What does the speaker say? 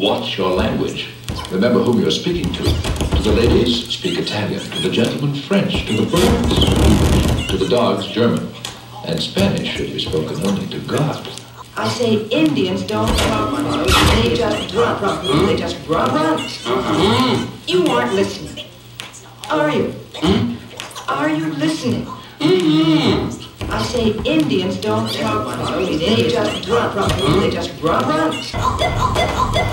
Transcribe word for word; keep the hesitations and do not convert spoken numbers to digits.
Watch your language. Remember whom you're speaking to. To the ladies, speak Italian. To the gentlemen, French. To the birds, English. To the dogs, German. And Spanish should be spoken only to God. I say Indians don't talk much. They just grunt. They just grunt. grunt. You aren't listening. Are you? Are you listening? I say Indians don't talk much. They just grunt. They just grunt.